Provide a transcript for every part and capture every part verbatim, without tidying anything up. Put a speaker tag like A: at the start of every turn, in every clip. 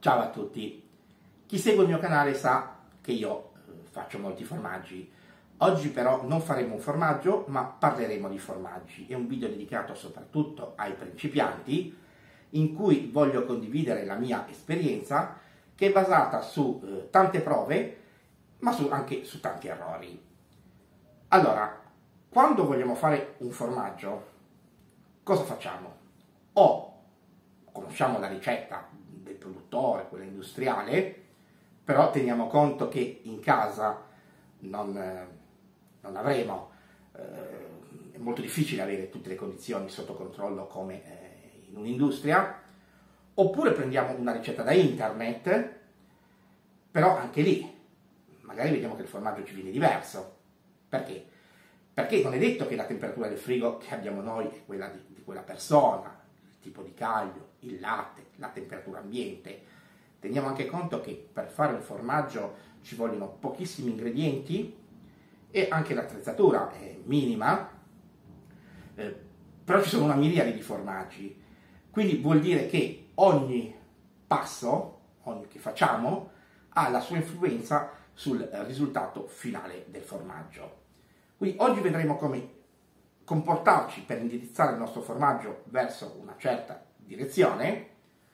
A: Ciao a tutti, chi segue il mio canale sa che io eh, faccio molti formaggi. Oggi però non faremo un formaggio, ma parleremo di formaggi. È un video dedicato soprattutto ai principianti, in cui voglio condividere la mia esperienza, che è basata su eh, tante prove, ma su, anche su tanti errori. Allora, quando vogliamo fare un formaggio, cosa facciamo? O conosciamo la ricetta del produttore, quella industriale, però teniamo conto che in casa non, eh, non avremo, eh, è molto difficile avere tutte le condizioni sotto controllo come eh, in un'industria, oppure prendiamo una ricetta da internet, però anche lì magari vediamo che il formaggio ci viene diverso. Perché? Perché non è detto che la temperatura del frigo che abbiamo noi è quella di, di quella persona, il tipo di caglio, il latte, la temperatura ambiente. Teniamo anche conto che per fare un formaggio ci vogliono pochissimi ingredienti e anche l'attrezzatura è minima, eh, però ci sono una miriade di formaggi, quindi vuol dire che ogni passo ogni che facciamo ha la sua influenza sul risultato finale del formaggio. Quindi oggi vedremo come comportarci per indirizzare il nostro formaggio verso una certa direzione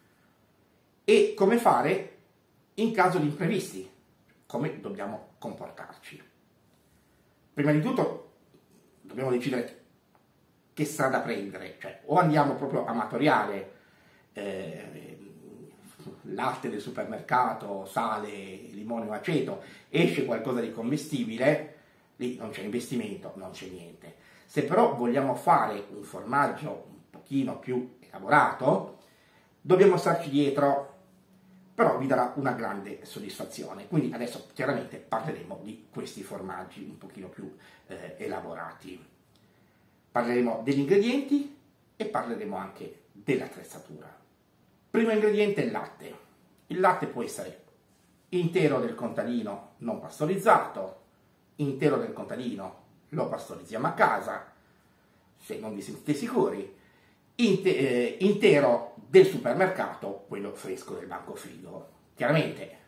A: e come fare in caso di imprevisti, come dobbiamo comportarci. Prima di tutto dobbiamo decidere che strada prendere, cioè o andiamo proprio amatoriale, eh, latte del supermercato, sale, limone o aceto, esce qualcosa di commestibile, lì non c'è investimento, non c'è niente. Se però vogliamo fare un formaggio un pochino più elaborato, dobbiamo starci dietro, però vi darà una grande soddisfazione. Quindi adesso chiaramente parleremo di questi formaggi un pochino più eh, elaborati. Parleremo degli ingredienti e parleremo anche dell'attrezzatura. Primo ingrediente è il latte. Il latte può essere intero del contadino non pastorizzato, intero del contadino lo pastorizziamo a casa, se non vi sentite sicuri, Inte eh, intero del supermercato, quello fresco del banco frigo. Chiaramente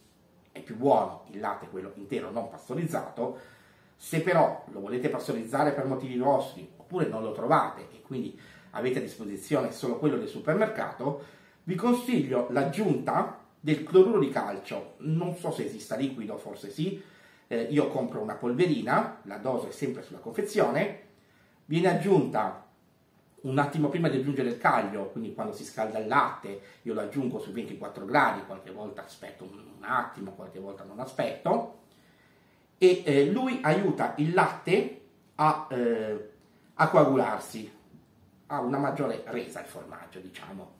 A: è più buono il latte, quello intero non pastorizzato. Se però lo volete pastorizzare per motivi vostri, oppure non lo trovate e quindi avete a disposizione solo quello del supermercato, vi consiglio l'aggiunta del cloruro di calcio. Non so se esista liquido, forse sì. Eh, io compro una polverina, la dose è sempre sulla confezione, viene aggiunta un attimo prima di aggiungere il caglio, quindi quando si scalda il latte io lo aggiungo su ventiquattro gradi, qualche volta aspetto un attimo, qualche volta non aspetto, e eh, lui aiuta il latte a, eh, a coagularsi, ha una maggiore resa il formaggio, diciamo.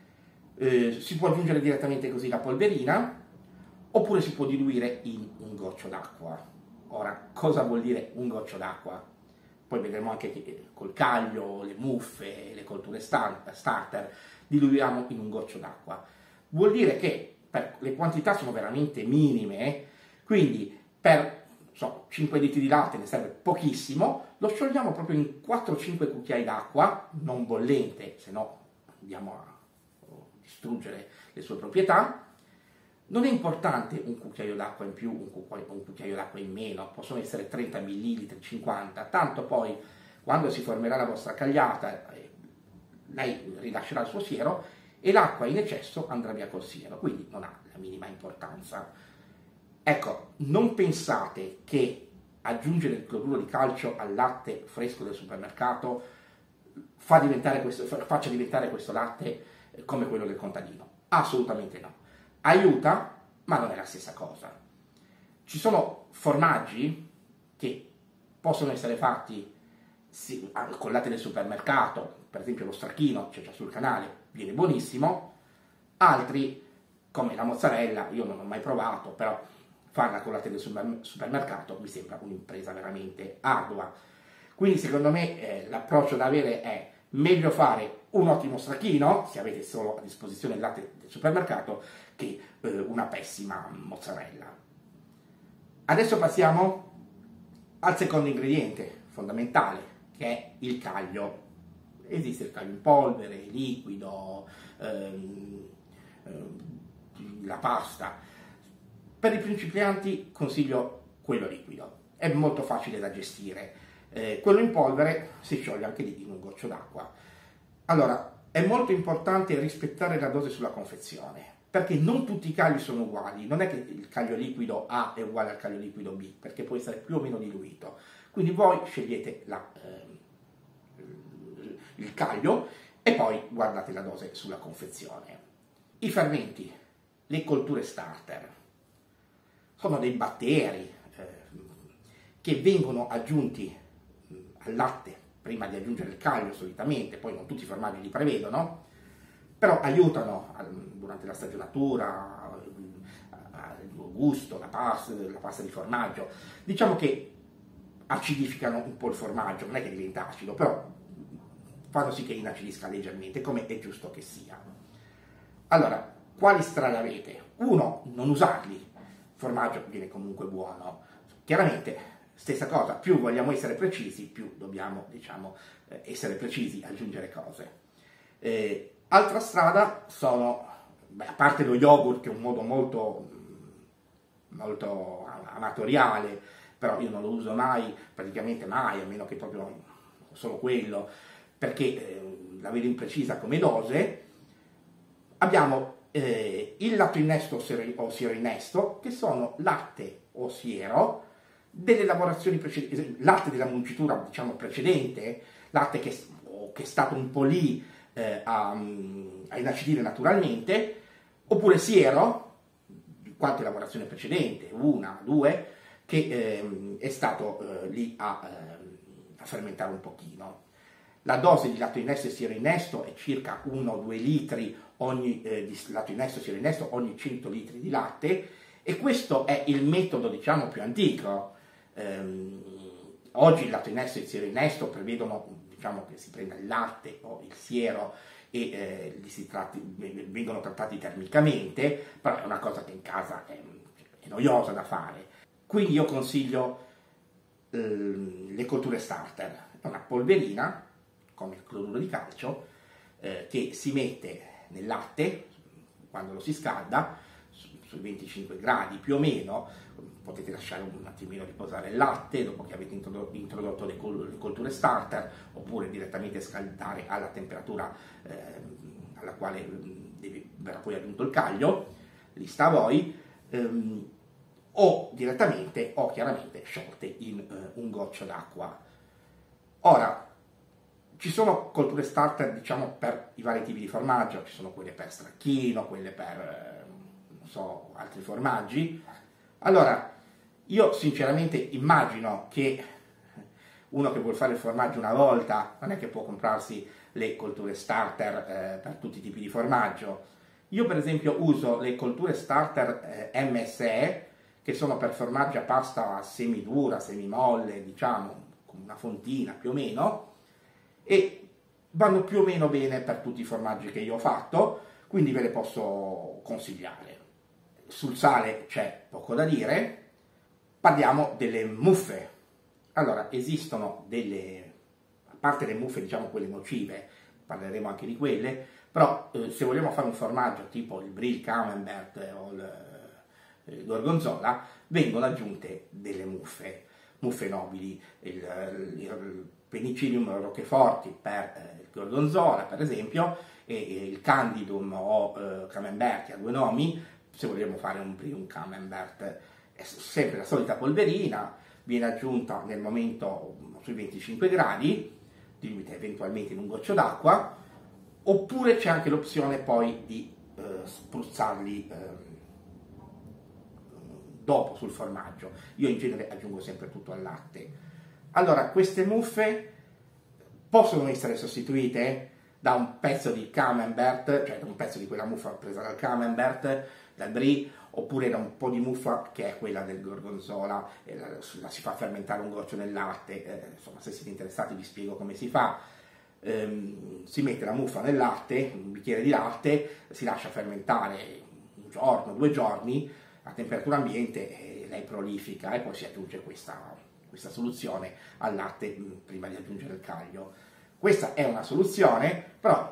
A: Eh, si può aggiungere direttamente così la polverina, oppure si può diluire in un goccio d'acqua. Ora, cosa vuol dire un goccio d'acqua? Poi vedremo anche che col caglio, le muffe, le colture starter, diluiamo in un goccio d'acqua. Vuol dire che per, le quantità sono veramente minime, quindi per so, cinque litri di latte ne serve pochissimo, lo sciogliamo proprio in quattro cinque cucchiai d'acqua, non bollente, se no andiamo a distruggere le sue proprietà. Non è importante un cucchiaio d'acqua in più, un cucchiaio, un cucchiaio d'acqua in meno, possono essere trenta millilitri, cinquanta, tanto poi quando si formerà la vostra cagliata eh, lei rilascerà il suo siero e l'acqua in eccesso andrà via col siero, quindi non ha la minima importanza. Ecco, non pensate che aggiungere il cloruro di calcio al latte fresco del supermercato fa diventare questo, faccia diventare questo latte come quello del contadino. Assolutamente no. Aiuta, ma non è la stessa cosa. Ci sono formaggi che possono essere fatti sì, con latte del supermercato, per esempio lo stracchino, c'è già sul canale, viene buonissimo, altri, come la mozzarella, io non ho mai provato, però farla con latte del supermercato mi sembra un'impresa veramente ardua. Quindi secondo me eh, l'approccio da avere è meglio fare un ottimo stracchino, se avete solo a disposizione il latte del supermercato, che eh, una pessima mozzarella. Adesso passiamo al secondo ingrediente fondamentale, che è il caglio. Esiste il caglio in polvere, liquido, ehm, ehm, la pasta. Per i principianti consiglio quello liquido, è molto facile da gestire. Eh, quello in polvere si scioglie anche lì in un goccio d'acqua. Allora, è molto importante rispettare la dose sulla confezione, perché non tutti i cagli sono uguali, non è che il caglio liquido A è uguale al caglio liquido B, perché può essere più o meno diluito. Quindi voi scegliete la, eh, il caglio e poi guardate la dose sulla confezione. I fermenti, le colture starter, sono dei batteri eh, che vengono aggiunti al latte prima di aggiungere il caglio solitamente, poi non tutti i formaggi li prevedono, però aiutano durante la stagionatura, il gusto, la pasta, la pasta di formaggio. Diciamo che acidificano un po' il formaggio, non è che diventa acido, però fanno sì che inacidisca leggermente, come è giusto che sia. Allora, quali strade avete? Uno, non usarli, il formaggio viene comunque buono. Chiaramente, stessa cosa, più vogliamo essere precisi, più dobbiamo, diciamo, essere precisi, aggiungere cose. Eh, altra strada sono, beh, a parte lo yogurt, che è un modo molto, molto amatoriale, però io non lo uso mai, praticamente mai, a meno che proprio solo quello, perché eh, la vedo imprecisa come dose. Abbiamo eh, il latte innesto o siero innesto, che sono latte o siero delle lavorazioni precedenti, latte della muncitura, diciamo, precedente, latte che, che è stato un po' lì eh, a, a inacidire naturalmente, oppure siero, di qualche lavorazione precedente, una, due, che eh, è stato eh, lì a, eh, a fermentare un pochino. La dose di latte innesto e siero innesto è circa uno due litri ogni, eh, di latte innesto e siero innesto ogni cento litri di latte, e questo è il metodo, diciamo, più antico. Um, oggi il latte innesto e il siero innesto prevedono, diciamo, che si prenda il latte o il siero e eh, li si tratti, vengono trattati termicamente, però è una cosa che in casa è, è noiosa da fare. Quindi io consiglio eh, le colture starter, è una polverina come il cloruro di calcio eh, che si mette nel latte quando lo si scalda sui venticinque gradi più o meno. Potete lasciare un attimino riposare il latte dopo che avete introdotto le colture starter, oppure direttamente scaldare alla temperatura eh, alla quale deve, verrà poi aggiunto il caglio, lì sta a voi, ehm, o direttamente o chiaramente sciolte in eh, un goccio d'acqua. Ora, ci sono colture starter, diciamo, per i vari tipi di formaggio, ci sono quelle per stracchino, quelle per, eh, non so, altri formaggi. Allora, io sinceramente immagino che uno che vuole fare il formaggio una volta non è che può comprarsi le colture starter eh, per tutti i tipi di formaggio. Io per esempio uso le colture starter eh, M S E, che sono per formaggi a pasta semidura, semimolle, diciamo, con una fontina più o meno, e vanno più o meno bene per tutti i formaggi che io ho fatto, quindi ve le posso consigliare. Sul sale c'è poco da dire. Parliamo delle muffe. Allora, esistono delle, a parte le muffe, diciamo quelle nocive, parleremo anche di quelle, però eh, se vogliamo fare un formaggio tipo il brie, il camembert o il, il gorgonzola, vengono aggiunte delle muffe, muffe nobili, il, il, il penicillium roqueforti per eh, il gorgonzola, per esempio, e, e il candidum o eh, camembert, che ha due nomi, se vogliamo fare un brie, un camembert. È sempre la solita polverina, viene aggiunta nel momento sui venticinque gradi, diluita eventualmente in un goccio d'acqua, oppure c'è anche l'opzione poi di eh, spruzzarli eh, dopo sul formaggio. Io in genere aggiungo sempre tutto al latte. Allora, queste muffe possono essere sostituite da un pezzo di camembert, cioè da un pezzo di quella muffa presa dal camembert, dal brie, oppure da un po' di muffa che è quella del gorgonzola, e la, la si fa fermentare un goccio nel latte, eh, insomma, se siete interessati vi spiego come si fa. Ehm, si mette la muffa nel latte, un bicchiere di latte, si lascia fermentare un giorno, due giorni a temperatura ambiente, e lei prolifica, e poi si aggiunge questa, questa soluzione al latte prima di aggiungere il caglio. Questa è una soluzione, però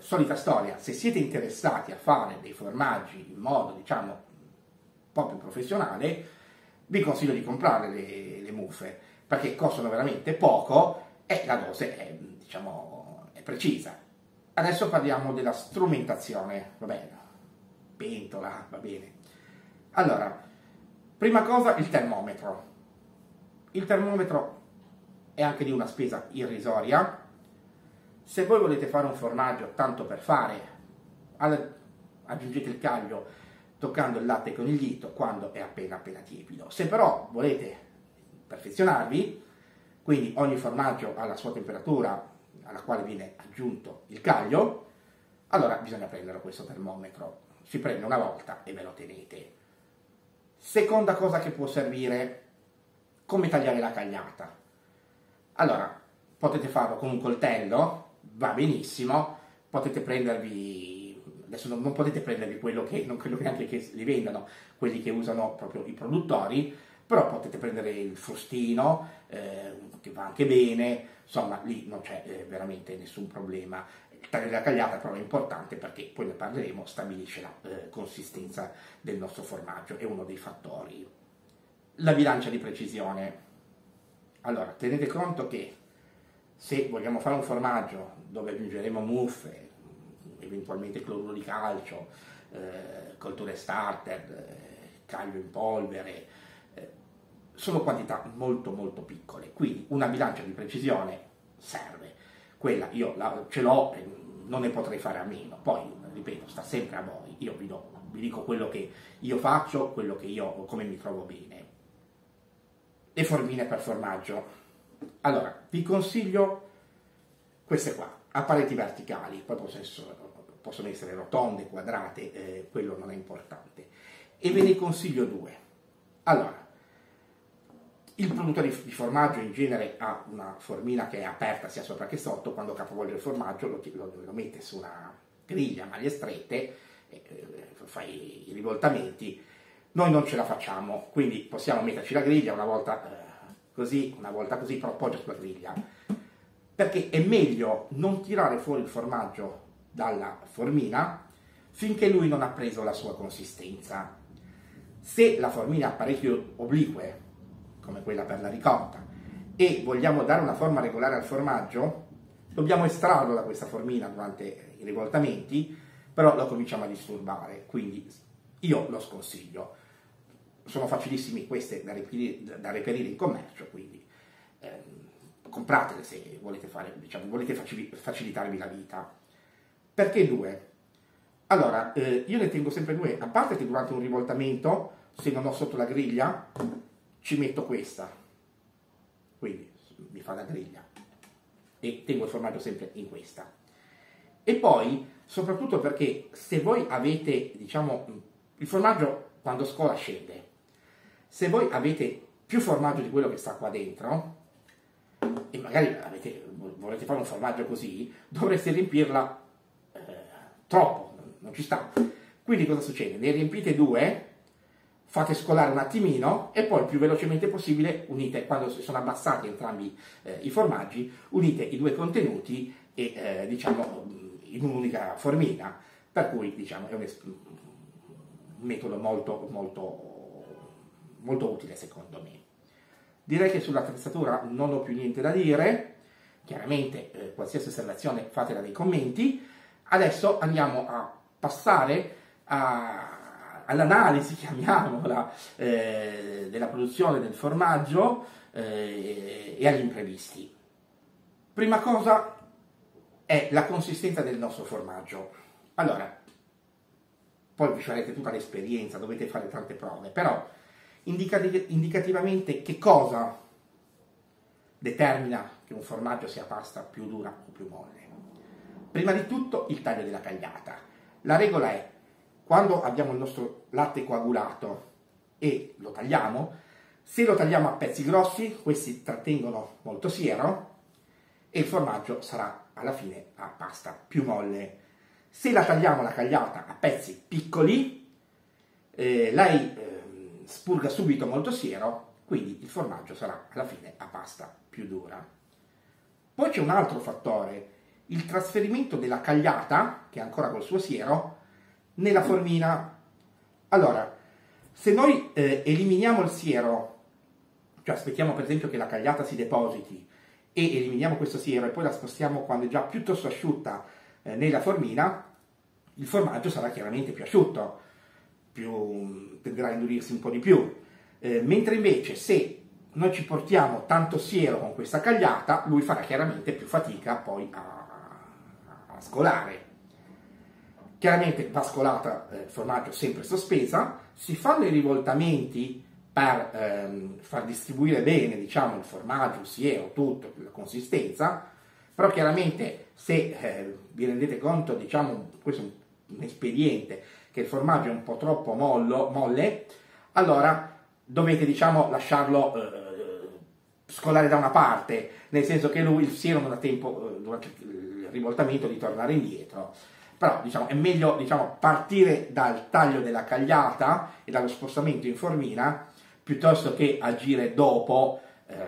A: solita storia, se siete interessati a fare dei formaggi in modo, diciamo, un po' più professionale, vi consiglio di comprare le, le muffe, perché costano veramente poco e la dose è, diciamo, è precisa. Adesso parliamo della strumentazione, va bene, pentola, va bene. Allora, prima cosa il termometro. Il termometro è anche di una spesa irrisoria. Se voi volete fare un formaggio tanto per fare, aggiungete il caglio toccando il latte con il dito quando è appena appena tiepido. Se però volete perfezionarvi, quindi ogni formaggio ha la sua temperatura alla quale viene aggiunto il caglio, allora bisogna prendere questo termometro. Si prende una volta e ve lo tenete. Seconda cosa che può servire, come tagliare la cagliata. Allora, potete farlo con un coltello, va benissimo, potete prendervi, adesso non, non potete prendervi quello che, non credo neanche che li vendano, quelli che usano proprio i produttori, però potete prendere il frustino, eh, che va anche bene, insomma lì non c'è eh, veramente nessun problema. Il taglio della cagliata però è importante perché, poi ne parleremo, stabilisce la eh, consistenza del nostro formaggio, è uno dei fattori. La bilancia di precisione. Allora, tenete conto che se vogliamo fare un formaggio dove aggiungeremo muffe, eventualmente cloruro di calcio, eh, colture starter, eh, caglio in polvere, eh, sono quantità molto molto piccole, quindi una bilancia di precisione serve. Quella io la, ce l'ho e non ne potrei fare a meno. Poi, ripeto, sta sempre a voi. Io vi, do, vi dico quello che io faccio, quello che io, come mi trovo bene. Le formine per formaggio. Allora, vi consiglio queste qua, a pareti verticali, poi possono essere rotonde, quadrate, eh, quello non è importante. E ve ne consiglio due. Allora, il produttore di formaggio in genere ha una formina che è aperta sia sopra che sotto. Quando capovolge il formaggio lo, lo, lo mette su una griglia a maglie strette, eh, fai i rivoltamenti. Noi non ce la facciamo, quindi possiamo metterci la griglia una volta eh, così, una volta così, però appoggia sulla griglia, perché è meglio non tirare fuori il formaggio dalla formina finché lui non ha preso la sua consistenza. Se la formina ha parecchio oblique, come quella per la ricotta, e vogliamo dare una forma regolare al formaggio, dobbiamo estrarlo da questa formina durante i rivoltamenti, però lo cominciamo a disturbare, quindi io lo sconsiglio. Sono facilissimi queste da reperire, da reperire in commercio, quindi ehm, compratele se volete, fare, diciamo, volete facilitarvi la vita. Perché due? Allora, eh, io ne tengo sempre due, a parte che durante un rivoltamento, se non ho sotto la griglia, ci metto questa, quindi mi fa da griglia, e tengo il formaggio sempre in questa. E poi, soprattutto perché se voi avete, diciamo, il formaggio quando scola scende, se voi avete più formaggio di quello che sta qua dentro, e magari avete, volete fare un formaggio così, dovreste riempirla eh, troppo, non ci sta. Quindi cosa succede? Ne riempite due, fate scolare un attimino e poi il più velocemente possibile unite, quando sono abbassati entrambi eh, i formaggi, unite i due contenuti e eh, diciamo in un'unica formina, per cui diciamo è un, un metodo molto molto molto utile secondo me. Direi che sull'attrezzatura non ho più niente da dire, chiaramente eh, qualsiasi osservazione fatela nei commenti. Adesso andiamo a passare a, all'analisi, chiamiamola, eh, della produzione del formaggio eh, e agli imprevisti. Prima cosa è la consistenza del nostro formaggio. Allora, poi vi farete tutta l'esperienza, dovete fare tante prove, però indicativamente che cosa determina che un formaggio sia pasta più dura o più molle? Prima di tutto il taglio della cagliata. La regola è, quando abbiamo il nostro latte coagulato e lo tagliamo, se lo tagliamo a pezzi grossi, questi trattengono molto siero e il formaggio sarà alla fine a pasta più molle. Se la tagliamo la cagliata a pezzi piccoli, eh, lei eh, spurga subito molto siero, quindi il formaggio sarà alla fine a pasta più dura. Poi c'è un altro fattore, il trasferimento della cagliata, che è ancora col suo siero, nella formina. Allora, se noi eh, eliminiamo il siero, cioè aspettiamo per esempio che la cagliata si depositi e eliminiamo questo siero e poi la spostiamo quando è già piuttosto asciutta eh, nella formina, il formaggio sarà chiaramente più asciutto, più, tenderà a indurirsi un po' di più. Eh, mentre invece se noi ci portiamo tanto siero con questa cagliata, lui farà chiaramente più fatica poi a, a scolare. Chiaramente va scolata il eh, formaggio sempre sospesa, si fanno i rivoltamenti per ehm, far distribuire bene, diciamo, il formaggio, il siero, tutto, la consistenza, però chiaramente se eh, vi rendete conto, diciamo, questo è un, un espediente, che il formaggio è un po' troppo mollo, molle, allora dovete, diciamo, lasciarlo eh, scolare da una parte, nel senso che lui, il siero, non ha tempo, eh, durante il rivoltamento, di tornare indietro. Però diciamo, è meglio diciamo, partire dal taglio della cagliata e dallo spostamento in formina piuttosto che agire dopo,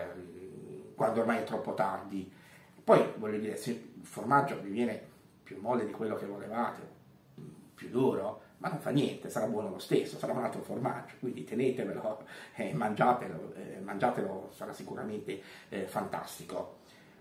A: ehm, quando ormai è troppo tardi. Poi, voglio dire, se il formaggio vi viene più molle di quello che volevate, più duro, ma non fa niente, sarà buono lo stesso, sarà un altro formaggio, quindi tenetevelo e eh, mangiatelo, eh, mangiatelo, sarà sicuramente eh, fantastico.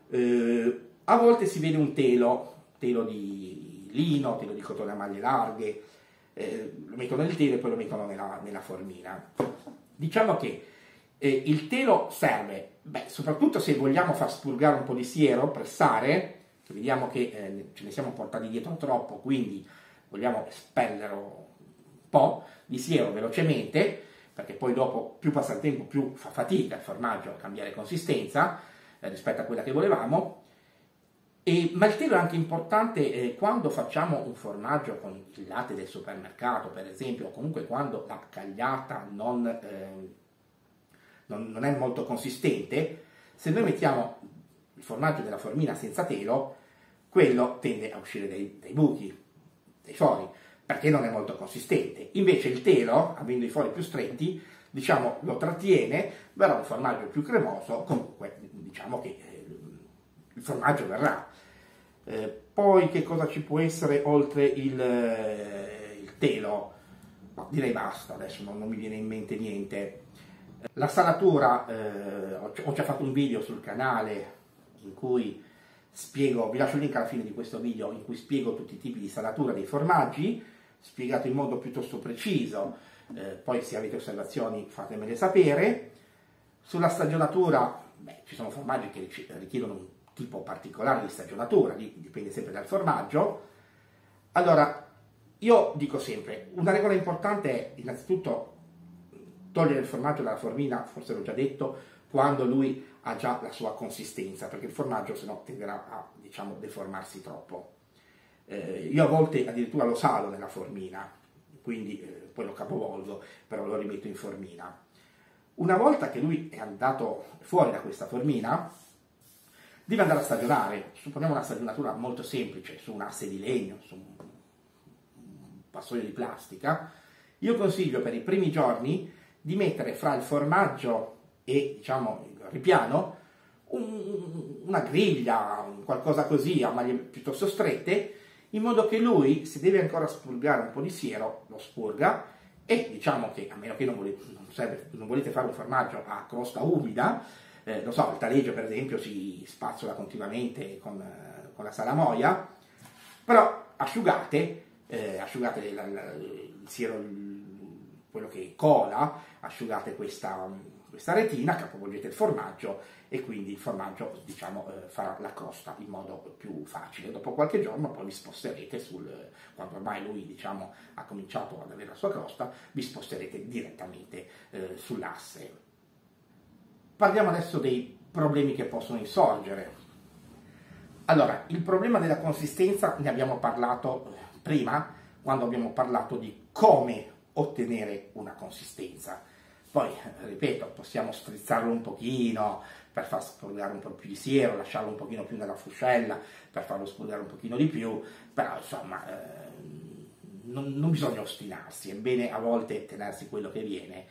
A: Eh, a volte si vede un telo, telo di lino, telo di cotone a maglie larghe, eh, lo mettono nel telo e poi lo mettono nella, nella formina. Diciamo che eh, il telo serve, beh, soprattutto se vogliamo far spurgare un po' di siero, pressare, che vediamo che eh, ce ne siamo portati dietro troppo, quindi vogliamo espellere un po' di siero velocemente, perché poi dopo più passa il tempo più fa fatica il formaggio a cambiare consistenza eh, rispetto a quella che volevamo. E, ma il telo è anche importante eh, quando facciamo un formaggio con il latte del supermercato, per esempio, o comunque quando la cagliata non, eh, non, non è molto consistente. Se noi mettiamo il formaggio della formina senza telo, quello tende a uscire dei, dei buchi, dei fori, perché non è molto consistente. Invece il telo, avendo i fori più stretti, diciamo, lo trattiene, verrà un formaggio più cremoso, comunque diciamo che eh, il formaggio verrà. Eh, poi che cosa ci può essere oltre il, eh, il telo? No, direi basta, adesso non, non mi viene in mente niente. La salatura, eh, ho, ho già fatto un video sul canale in cui spiego, vi lascio il link alla fine di questo video, in cui spiego tutti i tipi di salatura dei formaggi, spiegato in modo piuttosto preciso, eh, poi se avete osservazioni fatemele sapere. Sulla stagionatura, beh, ci sono formaggi che richiedono un tipo particolare di stagionatura, dipende sempre dal formaggio. Allora, io dico sempre, una regola importante è innanzitutto togliere il formaggio dalla formina, forse l'ho già detto, quando lui ha già la sua consistenza, perché il formaggio sennò tenderà a, diciamo, deformarsi troppo. Eh, io a volte addirittura lo salo nella formina, quindi eh, poi lo capovolgo, però lo rimetto in formina. Una volta che lui è andato fuori da questa formina, deve andare a stagionare. Supponiamo una stagionatura molto semplice, su un asse di legno, su un vassoio di plastica. Io consiglio per i primi giorni di mettere fra il formaggio e, diciamo, il ripiano un, una griglia, un qualcosa così a maglie piuttosto strette, in modo che lui, se deve ancora spurgare un po' di siero, lo spurga e, diciamo che, a meno che non volete, non serve, non volete fare un formaggio a crosta umida, eh, lo so, il taleggio per esempio si spazzola continuamente con, eh, con la salamoia, però asciugate, eh, asciugate la, la, il siero, il, quello che cola, asciugate questa, questa retina, capovolgete il formaggio e quindi il formaggio, diciamo, eh, farà la crosta in modo più facile. Dopo qualche giorno poi vi sposterete sul, quando ormai lui, diciamo, ha cominciato ad avere la sua crosta, vi sposterete direttamente eh, sull'asse. Parliamo adesso dei problemi che possono insorgere. Allora, il problema della consistenza ne abbiamo parlato prima, quando abbiamo parlato di come ottenere una consistenza. Poi, ripeto, possiamo strizzarlo un pochino per far spurgare un po' più di siero, lasciarlo un pochino più nella fuscella per farlo spurgare un pochino di più, però insomma eh, non, non bisogna ostinarsi, è bene a volte tenersi quello che viene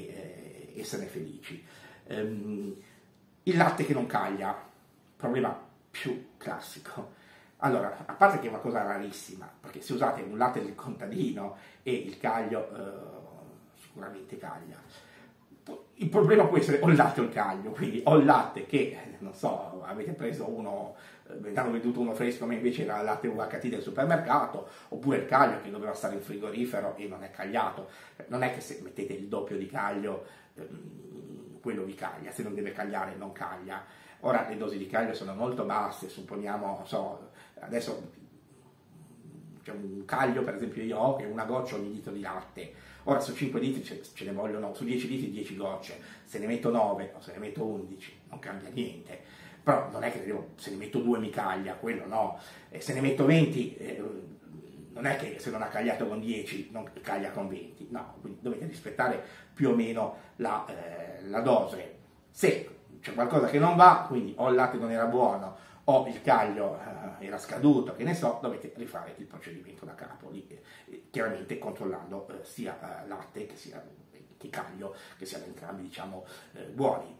A: e eh, esserne felici. Um, il latte che non caglia, problema più classico. Allora, a parte che è una cosa rarissima, perché se usate un latte del contadino e il caglio, eh, sicuramente caglia. Il problema può essere o il latte o il caglio, quindi o il latte che, non so, avete preso uno, ve ne hanno venduto uno fresco, ma invece era il latte U H T del supermercato, oppure il caglio che doveva stare in frigorifero e non è cagliato. Non è che se mettete il doppio di caglio, ehm, quello vi caglia, se non deve cagliare non caglia. Ora le dosi di caglio sono molto basse, supponiamo, non so, adesso c'è un caglio, per esempio io ho, che è una goccia ogni litro di latte. Ora su cinque litri ce, ce ne vogliono, su dieci litri dieci gocce, se ne metto nove o se ne metto undici non cambia niente. Però non è che devo, se ne metto due mi caglia, quello no. E se ne metto venti, eh, non è che se non ha cagliato con dieci non caglia con venti, no, quindi dovete rispettare più o meno la, eh, la dose. Se c'è qualcosa che non va, quindi o il latte non era buono o il caglio eh, era scaduto, che ne so, dovete rifare il procedimento da capo, lì, eh, chiaramente controllando eh, sia eh, latte che sia che caglio, che siano entrambi, diciamo, eh, buoni.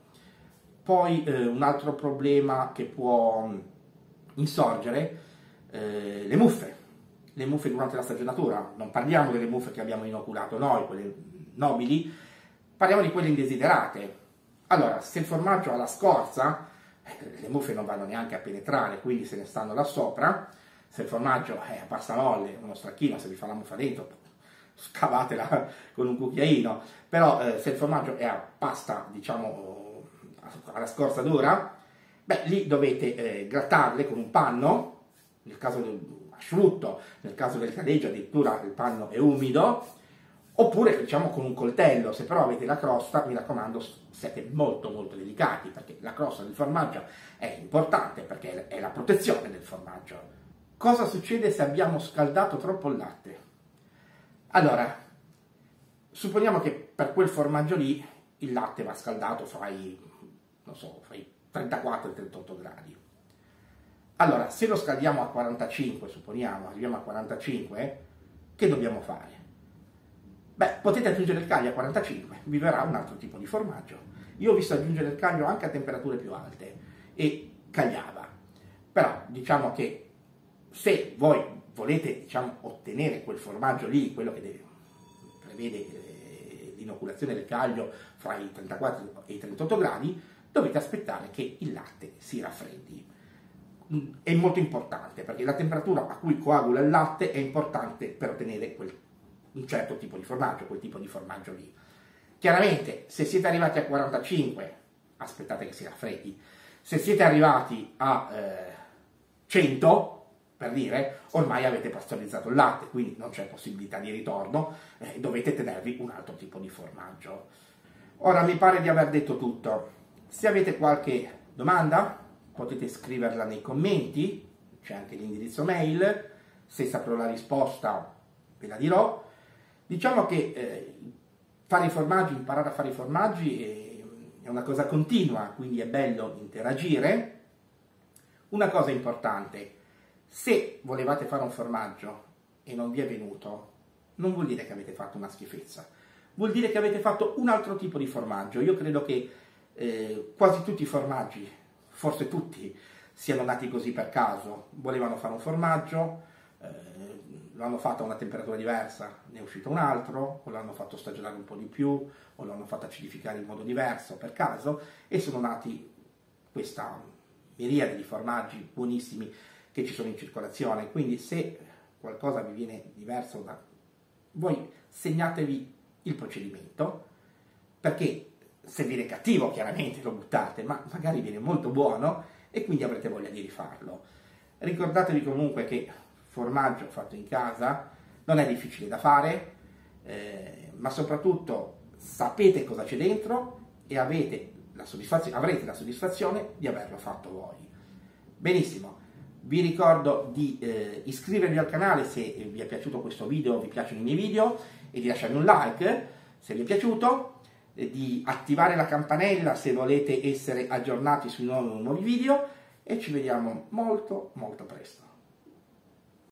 A: Poi eh, un altro problema che può insorgere, eh, le muffe, le muffe durante la stagionatura. Non parliamo delle muffe che abbiamo inoculato noi, quelle nobili, parliamo di quelle indesiderate. Allora, se il formaggio ha la scorza, le muffe non vanno neanche a penetrare, quindi se ne stanno là sopra. Se il formaggio è a pasta molle, uno stracchino, se vi fa la muffa dentro, scavatela con un cucchiaino. Però eh, se il formaggio è a pasta, diciamo, alla scorza dura, beh, lì dovete eh, grattarle con un panno, nel caso del asciutto, nel caso del cadeggio addirittura il panno è umido, oppure diciamo con un coltello. Se però avete la crosta, mi raccomando, siete molto molto delicati, perché la crosta del formaggio è importante, perché è la protezione del formaggio. Cosa succede se abbiamo scaldato troppo il latte? Allora, supponiamo che per quel formaggio lì il latte va scaldato fra i, non so, fra i trentaquattro e i trentotto gradi. Allora, se lo scaldiamo a quarantacinque, supponiamo, arriviamo a quarantacinque, che dobbiamo fare? Beh, potete aggiungere il caglio a quarantacinque, vi verrà un altro tipo di formaggio. Io ho visto aggiungere il caglio anche a temperature più alte e cagliava. Però diciamo che se voi volete, diciamo, ottenere quel formaggio lì, quello che deve, prevede eh, l'inoculazione del caglio fra i trentaquattro e i trentotto gradi, dovete aspettare che il latte si raffreddi. È molto importante, perché la temperatura a cui coagula il latte è importante per ottenere quel un certo tipo di formaggio, quel tipo di formaggio lì. Chiaramente, se siete arrivati a quarantacinque, aspettate che si raffreddi. Se siete arrivati a eh, cento, per dire, ormai avete pastorizzato il latte, quindi non c'è possibilità di ritorno, eh, dovete tenervi un altro tipo di formaggio. Ora, mi pare di aver detto tutto. Se avete qualche domanda, potete scriverla nei commenti, c'è anche l'indirizzo mail, se saprò la risposta ve la dirò. Diciamo che eh, fare i formaggi, imparare a fare i formaggi è, è una cosa continua, quindi è bello interagire. Una cosa importante, se volevate fare un formaggio e non vi è venuto, non vuol dire che avete fatto una schifezza, vuol dire che avete fatto un altro tipo di formaggio. Io credo che eh, quasi tutti i formaggi, forse tutti, siano nati così per caso. Volevano fare un formaggio, eh, l'hanno fatto a una temperatura diversa, ne è uscito un altro, o l'hanno fatto stagionare un po' di più, o l'hanno fatto acidificare in modo diverso per caso, e sono nati questa miriade di formaggi buonissimi che ci sono in circolazione. Quindi se qualcosa vi viene diverso da voi, segnatevi il procedimento, perché se viene cattivo chiaramente lo buttate, ma magari viene molto buono e quindi avrete voglia di rifarlo. Ricordatevi comunque che formaggio fatto in casa non è difficile da fare, eh, ma soprattutto sapete cosa c'è dentro e avete la soddisfazione, avrete la soddisfazione di averlo fatto voi. Benissimo, vi ricordo di eh, iscrivervi al canale se vi è piaciuto questo video, vi piacciono i miei video, e di lasciarmi un like se vi è piaciuto, eh, di attivare la campanella se volete essere aggiornati sui nuovi, nuovi video, e ci vediamo molto molto presto.